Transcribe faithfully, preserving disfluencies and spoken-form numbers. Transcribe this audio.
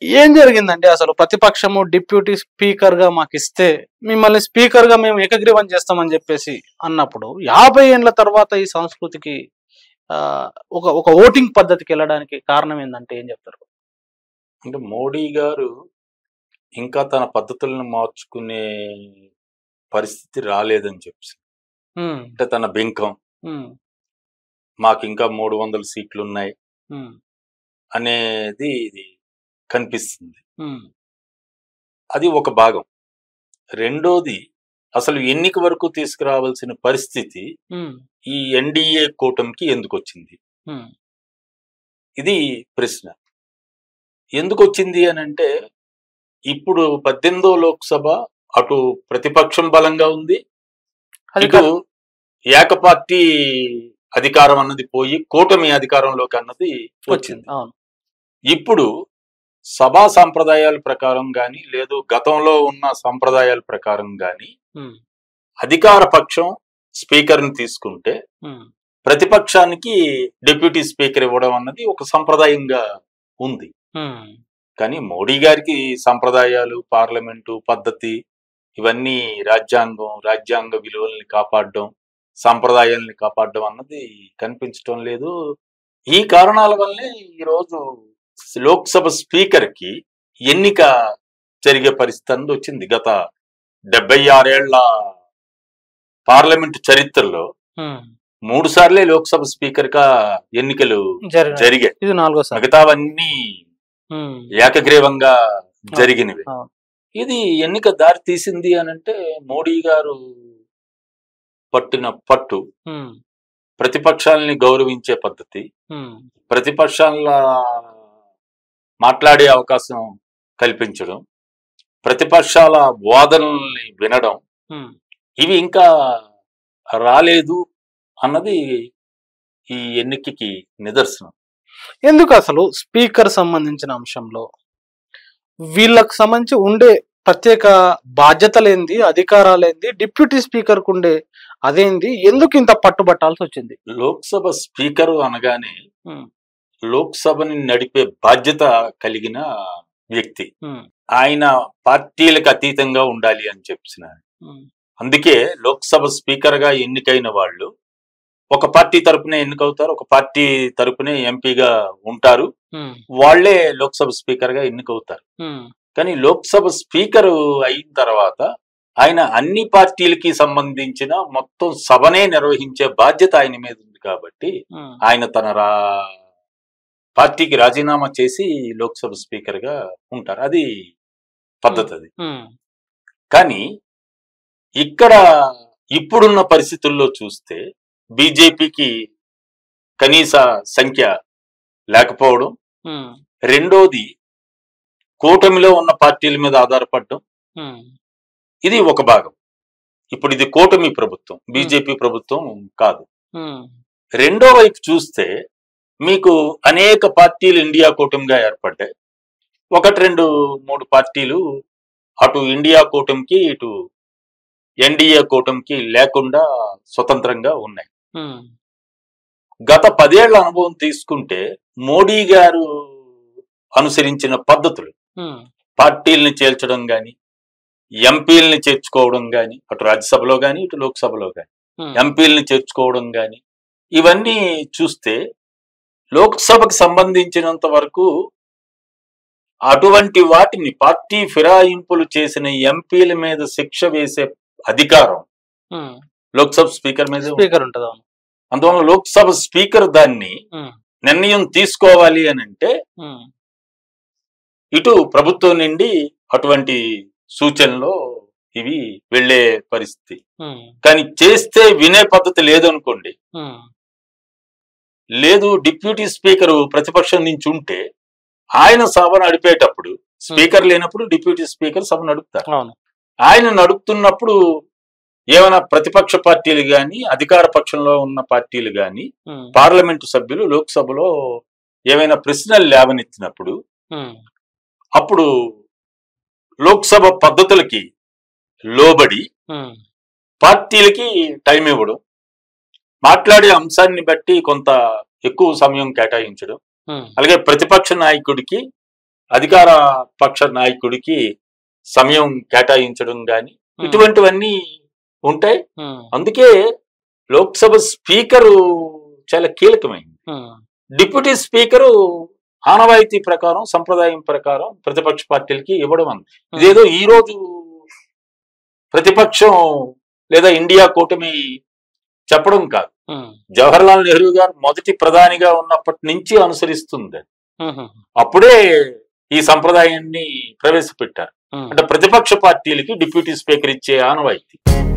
ఏం జరిగిందండి అసలు? ప్రతిపక్షము డిప్యూటీ స్పీకర్‌గా మాకిస్తే, మిమ్మల్ని స్పీకర్‌గా మేము ఏకగ్రీవం చేస్తామని జెప్పేసి అన్నప్పుడు, యాభై ఏండ్ల తర్వాత ఈ సంస్కృతికి ఆహ్, ఒక ఒక ఓటింగ్ పద్ధతికెళ్ళడానికి కారణం ఏందంటే ఏం జెప్తారు? అంటే మోడీ గారు ఇంకా తన పద్ధతులను మార్చుకునే పరిస్థితి రాలేదని చెప్పేసి. హ్మ్. అంటే తన బెంకం హ్మ్. మాకింకా మూడు వందల సీట్లున్నాయి హ్మ్. అనేది ఇది కనిపిస్తుంది. హ్మ్. అది ఒక భాగం. రెండోది అసలు ఎన్నిక వరకు తీసుకురావాల్సిన పరిస్థితి హ్మ్. ఈ ఎన్డీఏ కూటమికి ఎందుకొచ్చింది? హ్మ్. ఇది ప్రశ్న. ఎందుకొచ్చింది అనంటే, ఇప్పుడు పద్దెనిమిదో లోక్‌సభ అటు ప్రతిపక్షం బలంగా ఉంది. ఇటు అధికార ఏకపార్టీ అధికారం అన్నది పోయి కూటమి అధికారంలోకి అన్నది వచ్చింది. వచ్చింది. అవును. ఇప్పుడు సభా సంప్రదాయాల ప్రకారం గాని, లేదు గతంలో ఉన్న సంప్రదాయాల ప్రకారం గాని, హ్మ్. అధికార పక్షం స్పీకర్‌ని తీసుకుంటే, హ్మ్. ప్రతిపక్షానికి డిప్యూటీ స్పీకర్ ఇవ్వడం అన్నది ఒక సంప్రదాయంగా ఉంది. హ్మ్. కానీ మోడీ గారికి సంప్రదాయాలు, పార్లమెంటు పద్ధతి ఇవన్నీ రాజ్యాంగం, రాజ్యాంగ విలువల్ని కాపాడడం, సంప్రదాయాల్ని కాపాడడం అన్నది కనిపించటం లేదు. ఈ కారణాల వల్లే ఈరోజు లోక్సభ స్పీకర్‌కి ఎన్నిక జరిగే పరిస్థితి అన్నది వచ్చింది. గత డెబ్బై ఆరు ఏళ్ల పార్లమెంటు చరిత్రలో హ్మ్. మూడు సార్లే లోక్సభ స్పీకర్‌గా ఎన్నికలు జరిగాయి. జరిగాయి. ఇది నాలుగోసారి. మిగతావన్నీ హ్మ్. ఏకగ్రీవంగా అవును. జరిగినవి. అవును. ఇది ఎన్నిక దారి తీసింది అనంటే మోడీ గారు పట్టిన పట్టు, హ్మ్. ప్రతిపక్షాలని గౌరవించే పద్ధతి, హ్మ్. ప్రతిపక్షాల మాట్లాడే అవకాశం కల్పించడం, ప్రతిపక్షాల వాదనల్ని వినడం, హ్మ్. ఇవి ఇంకా రాలేదు అన్నది ఈ ఎన్నికకి నిదర్శనం. ఎందుకసలు స్పీకర్ సంబంధించిన అంశంలో వీళ్ళకి సంబంధించి ఉండే ప్రత్యేక బాధ్యతలేంది? అధికారాలేంది? డిప్యూటీ స్పీకర్‌కుండే అదేంది? ఎందుకింత పట్టుబట్టాల్సొచ్చింది? లోక్సభ స్పీకరు అనగానే హ్మ్. లోక్సభని నడిపే బాధ్యత కలిగిన వ్యక్తి. హ్మ్. ఆయన పార్టీలకు అతీతంగా ఉండాలి అని చెప్పిన. హ్మ్. అందుకే లోక్సభ స్పీకర్‌గా ఎన్నికైన వాళ్ళు ఒక పార్టీ తరపునే ఎన్నికవుతారు. ఒక పార్టీ తరపునే ఎంపీగా ఉంటారు. హ్మ్. వాళ్ళే లోక్సభ స్పీకర్‌గా ఎన్నికవుతారు. హ్మ్. కానీ లోక్సభ స్పీకరు అయిన తర్వాత ఆయన అన్ని పార్టీలకి సంబంధించిన మొత్తం సభనే నిర్వహించే బాధ్యత ఆయన మీద ఉంది కాబట్టి హ్మ్. ఆయన తన రా పార్టీకి రాజీనామా చేసి లోక్సభ స్పీకర్‌గా ఉంటారు. అది హ్మ్. పద్ధతి అది. హ్మ్. కానీ ఇక్కడ ఇప్పుడున్న పరిస్థితుల్లో చూస్తే బీజేపీకి కనీస సంఖ్య లేకపోవడం, హ్మ్. రెండోది కూటమిలో ఉన్న పార్టీల మీద ఆధారపడడం, హ్మ్. ఇది ఒక భాగం. ఇప్పుడు ఇది కూటమి ప్రభుత్వం, హ్మ్. బీజేపీ ప్రభుత్వం కాదు. హ్మ్. రెండో వైపు చూస్తే మీకు అనేక పార్టీలు ఇండియా కూటమిగా ఏర్పడ్డాయి. ఒకటి, రెండు, మూడు పార్టీలు అటు ఇండియా కూటమికి, ఇటు ఎన్డీఏ కూటమికి లేకుండా స్వతంత్రంగా ఉన్నాయి. హ్మ్. గత పదేళ్ల అనుభవం తీసుకుంటే మోడీ గారు అనుసరించిన పద్ధతులు, హ్మ్. పార్టీల్ని చేల్చడం గాని, ఎంపీల్ని చేర్చుకోవడం గాని, అటు రాజ్యసభలో గాని, ఇటు లోక్సభలో గాని, హ్మ్. ఎంపీల్ని చేర్చుకోవడం గాని, ఇవన్నీ చూస్తే లోక్సభకు సంబంధించినంత వరకు అటువంటి వాటిని పార్టీ ఫిరాయింపులు చేసిన ఎంపీల మీద శిక్ష వేసే అధికారం హ్మ్. లోక్సభ స్పీకర్ మీదే ఉంది. స్పీకర్ ఉంటది. అవును. అందువల్ల లోక్సభ స్పీకర్ దాన్ని హ్మ్. నిర్ణయం తీసుకోవాలి అని అంటే హ్మ్. ఇటు ప్రభుత్వం నుండి అటువంటి సూచనలు ఇవి వెళ్ళే పరిస్థితి. హ్మ్. కానీ చేస్తే వినే పద్ధతి లేదనుకోండి, హ్మ్. లేదు డిప్యూటీ స్పీకర్ ప్రతిపక్షం నుంచి ఉంటే ఆయన సభ నడిపేటప్పుడు హ్మ్. స్పీకర్ లేనప్పుడు డిప్యూటీ స్పీకర్ సభ నడుపుతారు. అవును. ఆయన నడుపుతున్నప్పుడు ఏమైనా ప్రతిపక్ష పార్టీలు గాని, అధికార పక్షంలో ఉన్న పార్టీలు గాని, హ్మ్. పార్లమెంటు సభ్యులు లోక్సభలో ఏమైనా ప్రశ్నలు లేవనెత్తినప్పుడు హ్మ్. అప్పుడు లోక్సభ పద్ధతులకి లోబడి హ్మ్. పార్టీలకి టైం ఇవ్వడం, మాట్లాడే అంశాన్ని బట్టి కొంత ఎక్కువ సమయం కేటాయించడం, హ్మ్. అలాగే ప్రతిపక్ష నాయకుడికి అధికార పక్ష నాయకుడికి సమయం కేటాయించడం గాని ఇటువంటివన్నీ ఉంటాయి. అందుకే లోక్సభ స్పీకరు చాలా కీలకమైంది. డిప్యూటీ స్పీకరు ఆనవాయితీ ప్రకారం సంప్రదాయం ప్రకారం ప్రతిపక్ష పార్టీలకి ఇవ్వడం అంది. ఇదేదో ఈ రోజు ప్రతిపక్షం లేదా ఇండియా కూటమి చెప్పడం కాదు. జవహర్లాల్ నెహ్రూ గారు మొదటి ప్రధానిగా ఉన్నప్పటి నుంచి అనుసరిస్తుంది. అప్పుడే ఈ సంప్రదాయాన్ని ప్రవేశపెట్టారు. అంటే ప్రతిపక్ష పార్టీలకి డిప్యూటీ స్పీకర్ ఇచ్చే ఆనవాయితీ.